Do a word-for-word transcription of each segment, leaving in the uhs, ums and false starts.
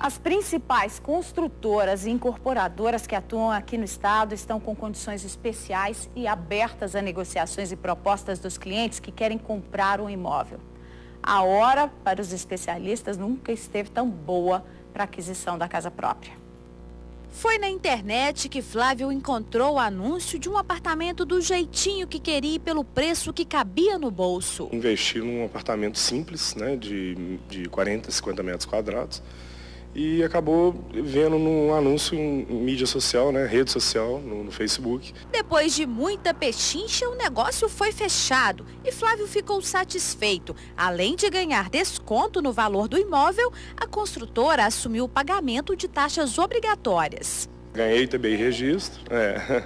As principais construtoras e incorporadoras que atuam aqui no estado estão com condições especiais e abertas a negociações e propostas dos clientes que querem comprar um imóvel. A hora, para os especialistas, nunca esteve tão boa para a aquisição da casa própria. Foi na internet que Flávio encontrou o anúncio de um apartamento do jeitinho que queria e pelo preço que cabia no bolso. Investi num apartamento simples, né, de, de quarenta, cinquenta metros quadrados. E acabou vendo num anúncio em mídia social, né, rede social, no, no Facebook. Depois de muita pechincha, o negócio foi fechado e Flávio ficou satisfeito. Além de ganhar desconto no valor do imóvel, a construtora assumiu o pagamento de taxas obrigatórias. Ganhei T B I registro, é,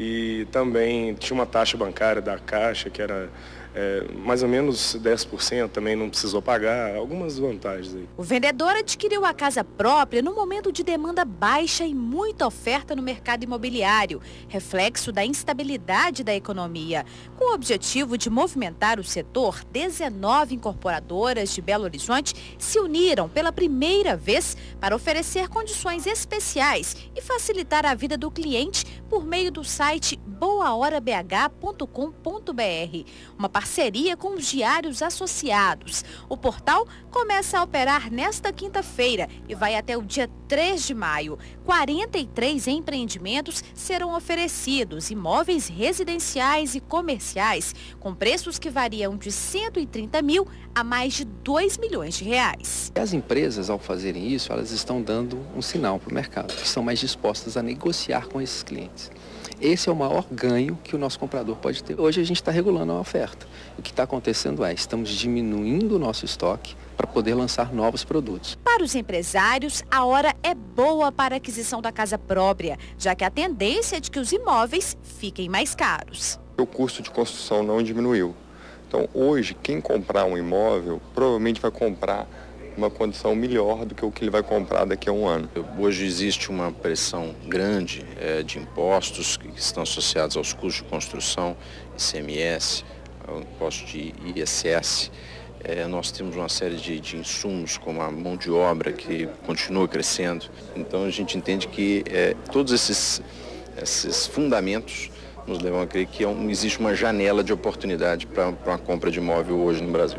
e também tinha uma taxa bancária da Caixa, que era é, mais ou menos dez por cento, também não precisou pagar, algumas vantagens aí. O vendedor adquiriu a casa própria no momento de demanda baixa e muita oferta no mercado imobiliário, reflexo da instabilidade da economia. Com o objetivo de movimentar o setor, dezenove incorporadoras de Belo Horizonte se uniram pela primeira vez para oferecer condições especiais e facilitar a vida do cliente por meio do site boa hora b h ponto com ponto b r, uma parceria com os diários associados. O portal começa a operar nesta quinta-feira e vai até o dia três de maio. quarenta e três empreendimentos serão oferecidos, imóveis residenciais e comerciais, com preços que variam de cento e trinta mil a mais de dois milhões de reais. As empresas, ao fazerem isso, elas estão dando um sinal para o mercado, que são mais dispostas a negociar com esses clientes. Esse é o maior ganho que o nosso comprador pode ter. Hoje a gente está regulando a oferta. O que está acontecendo é, estamos diminuindo o nosso estoque para poder lançar novos produtos. Para os empresários, a hora é boa para a aquisição da casa própria, já que a tendência é de que os imóveis fiquem mais caros. O custo de construção não diminuiu. Então, hoje, quem comprar um imóvel, provavelmente vai comprar uma condição melhor do que o que ele vai comprar daqui a um ano. Hoje existe uma pressão grande é, de impostos que estão associados aos custos de construção, I C M S, ao imposto de I S S. É, nós temos uma série de, de insumos, como a mão de obra, que continua crescendo. Então a gente entende que é, todos esses, esses fundamentos nos levam a crer que é um, existe uma janela de oportunidade para uma compra de imóvel hoje no Brasil.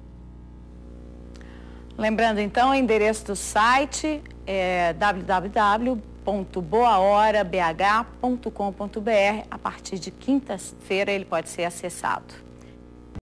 Lembrando então, o endereço do site é w w w ponto boa hora b h ponto com ponto b r. A partir de quinta-feira ele pode ser acessado.